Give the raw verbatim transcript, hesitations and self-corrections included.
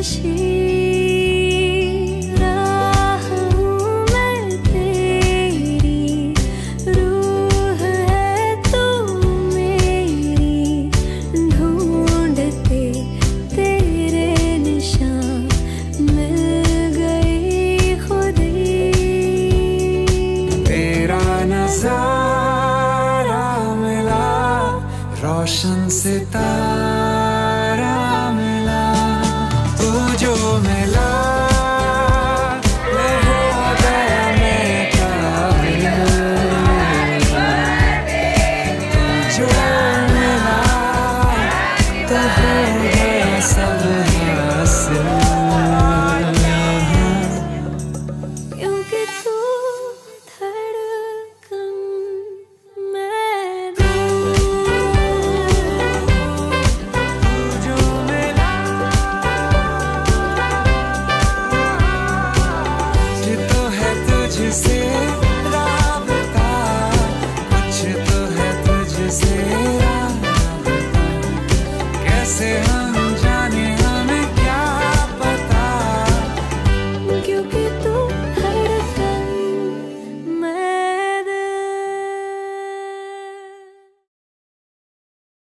रोशन सितारा मिला, तू जो मिला मैं हो गया मैं काबिल, तू जो मिला तो हो गया सब हासिल, क्योंकि तू धड़कन तुझसे राबता, कुछ तो है तुझसे राबता, कैसे